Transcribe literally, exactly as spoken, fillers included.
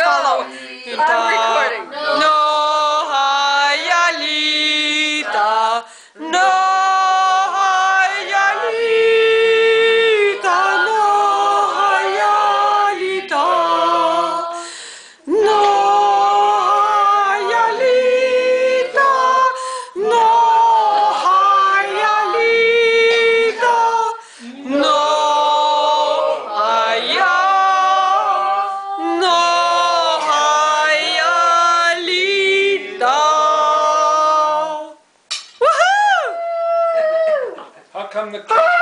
follow. I'm recording. No, Hayalita. No, Hayalita. No, Hayalita. No, Hayalita. No, Hayalita. No, Hayalita. No, Hayalita. Woohoo! How come the